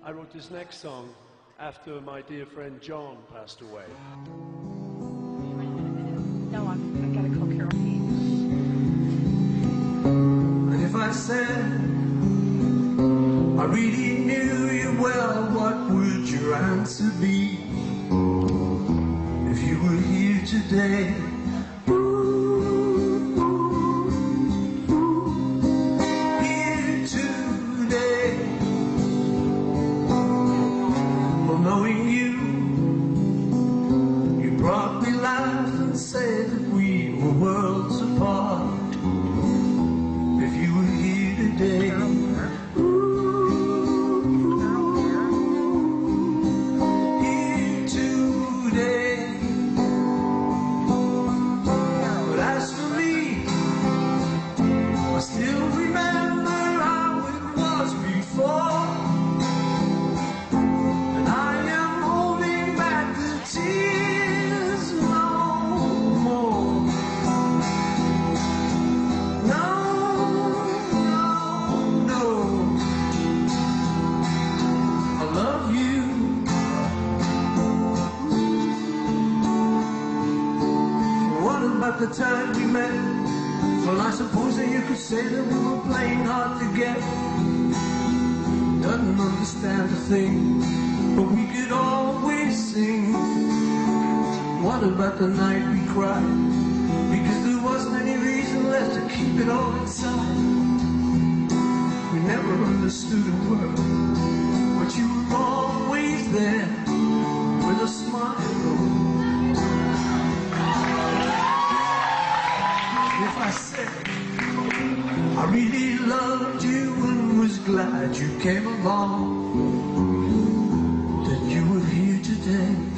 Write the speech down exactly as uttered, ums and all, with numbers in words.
I wrote this next song after my dear friend John passed away. No, I'm, I gotta call Carol. And if I said I really knew you well, what would your answer be? If you were here today, ooh, ooh, ooh, here today. Well, knowing you, you brought me life and said that we were worlds apart. If you were here today, about the time we met. Well, I suppose that you could say that we were playing hard to get. Doesn't understand a thing, but we could always sing. What about the night we cried? Because there wasn't any reason left to keep it all inside. We never understood a word, but you were always there with a smile. If I said I really loved you and was glad you came along, that you were here today.